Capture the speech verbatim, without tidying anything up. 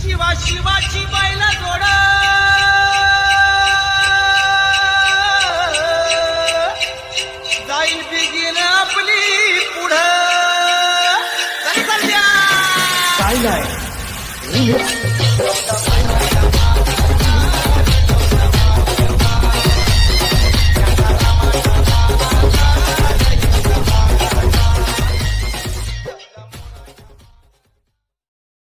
शिवा शिवाची बैला जोड जाईल बिगीन आपली पुढं काय नाही